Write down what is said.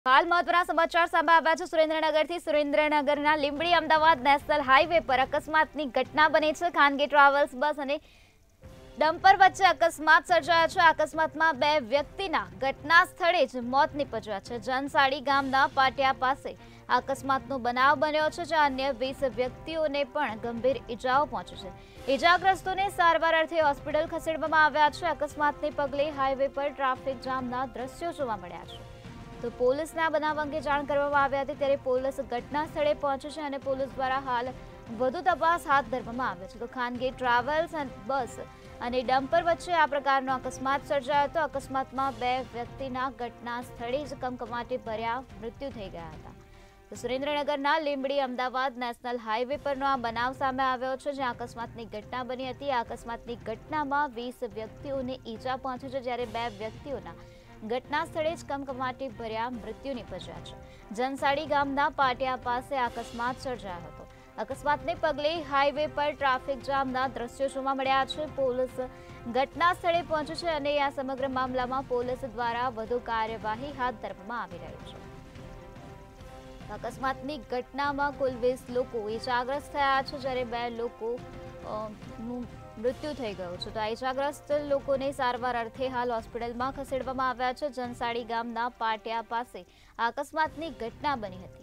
હાલ મહત્વના સમાચાર સામે આવ્યા છે। સુરેન્દ્રનગરથી સુરેન્દ્રનગરના લીંબડી અમદાવાદ નેશનલ હાઈવે પર અકસ્માતની ઘટના બની છે। ખાનગી ટ્રાવેલ્સ બસ અને ડમ્પર વચ્ચે અકસ્માત સર્જાયો છે। અકસ્માતમાં બે વ્યક્તિના ઘટના સ્થળે જ મોત નીપજ્યા છે। જનસાડી ગામના પાટિયા પાસે અકસ્માતનો બનાવ બન્યો છે, જ્યાં અન્ય 20 વ્યક્તિઓને પણ ગંભીર ઈજાઓ પહોંચી છે। ઈજાગ્રસ્તોને સારવાર અર્થે હોસ્પિટલ ખસેડવામાં આવ્યા છે। અકસ્માતને પગલે હાઈવે પર ટ્રાફિક જામના દ્રશ્યો જોવા મળ્યા છે। તો પોલીસને આ બનાવ અંગે જાણ કરવામાં આવી હતી, ત્યારે પોલીસ ઘટના સ્થળે પહોંચી છે અને પોલીસ દ્વારા હાલ વધુ તપાસ હાથ ધરવામાં આવે છે। તો ખાનગી ટ્રાવેલ્સ બસ અને ડમ્પર વચ્ચે આ પ્રકારનો અકસ્માત સર્જાયો હતો। અકસ્માતમાં બે વ્યક્તિના ઘટના સ્થળે જ કમકમાટી ભર્યા મૃત્યુ થઈ ગયા હતા। તો સુરેન્દ્રનગરના લીંબડી અમદાવાદ નેશનલ હાઈવે પરનો આ બનાવ સામે આવ્યો છે, જ્યાં અકસ્માતની ઘટના બની હતી। આ અકસ્માતની ઘટનામાં 20 વ્યક્તિઓને ઈજા પહોંચી છે, જ્યારે બે વ્યક્તિઓના ઘટના સ્થળે જ કમકમાટી ભર્યા મૃત્યુ નીપજ્યા છે। જનસાડી ગામના પાટિયા પાસે અકસ્માત સર્જાયો હતો। અકસ્માતને પગલે હાઈવે પર ટ્રાફિક જામના દ્રશ્યો જોવા મળ્યા છે। પોલીસ ઘટના સ્થળે પહોંચી છે અને આ સમગ્ર મામલામાં પોલીસ દ્વારા વધુ કાર્યવાહી હાથ ધરવામાં આવી રહી છે। અકસ્માતની ઘટનામાં કુલ 20 લોકો ઈજાગ્રસ્ત થયા છે, જ્યારે બે લોકોનું મૃત્યુ થઈ ગયું છે। તો આ ઈજાગ્રસ્ત લોકોને સારવાર અર્થે હાલ હોસ્પિટલમાં ખસેડવામાં આવ્યા છે। જનસાડી ગામના પાટિયા પાસે અકસ્માતની ઘટના બની હતી।